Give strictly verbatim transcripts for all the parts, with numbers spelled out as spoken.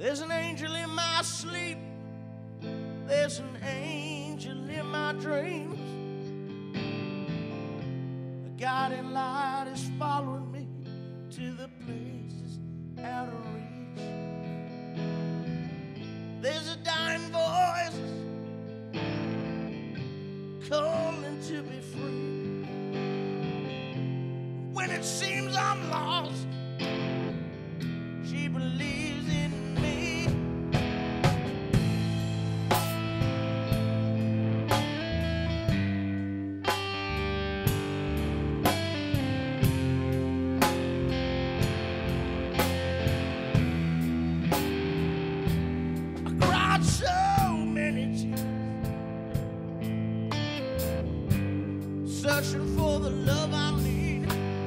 There's an angel in my sleep. There's an angel in my dreams. A guiding light is following me to the places out of reach. There's a dying voice calling to be free. When it seems I'm lost, she believes in me. I cried so many tears, searching for the love I need.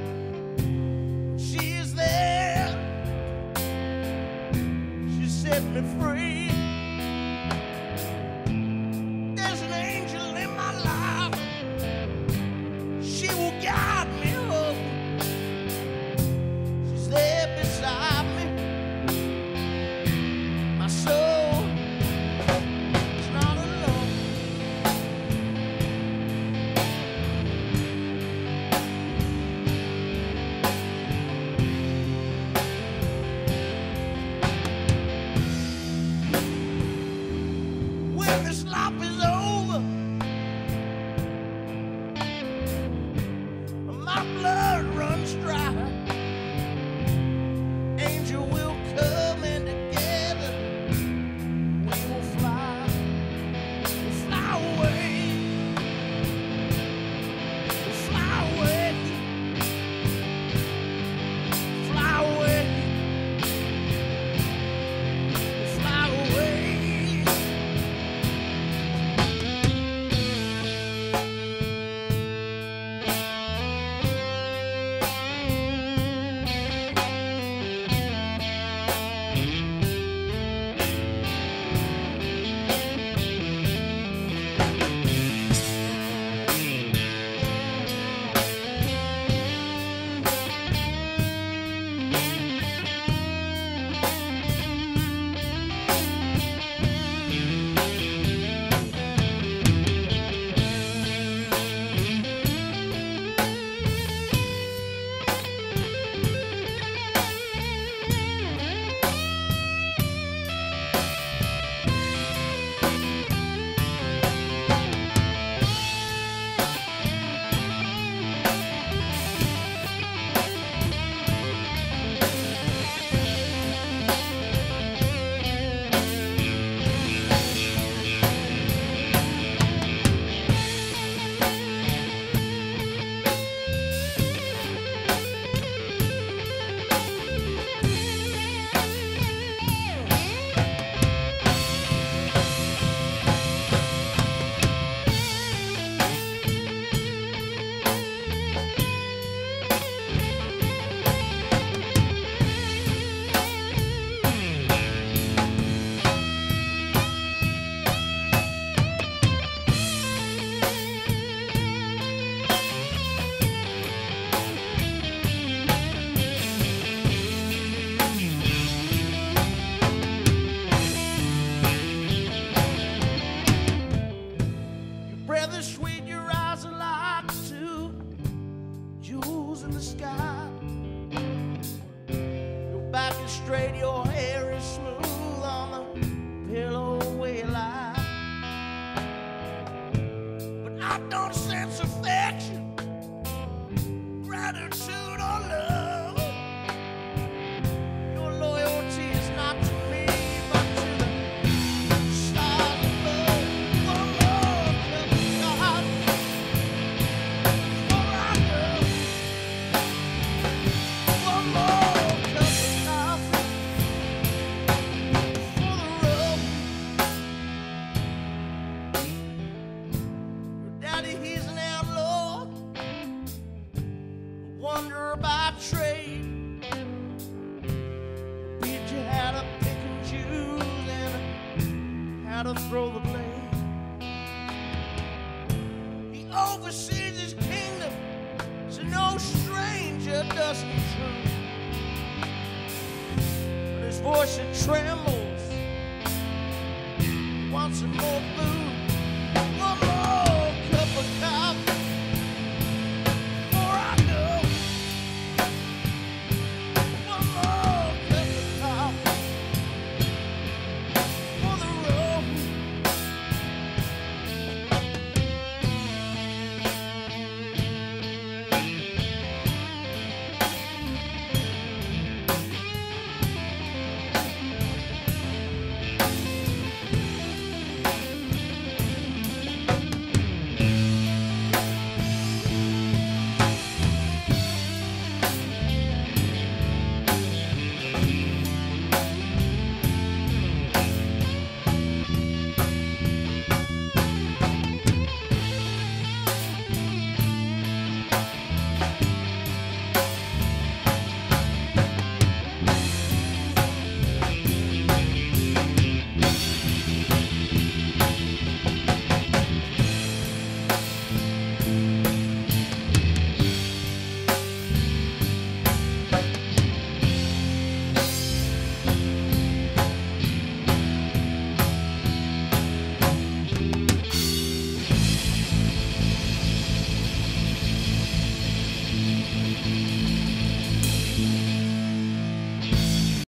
She is there. She set me free. There's an angel in my life. She will guide me home. She's there beside me. My soul is not alone. When this life is over, my blood runs dry. Angel will come and together we will fly, we'll fly away, we'll fly away, fly away, we'll fly away. Your breath is sweet, your eyes are like two jewels in the sky. Your back is straight, your hair is smooth on the pillow where you lie. But I don't sense affection, gratitude or love. Your loyalty is not to me, but to the stars above. One more cup of God, for I know. One more cup of coffee for the road. Your daddy, he's an outlaw, a wanderer by trade. Teach you how to pick and choose and how to throw the blade. He oversees his kingdom, so no stranger does he trust. But his voice it trembles some more food.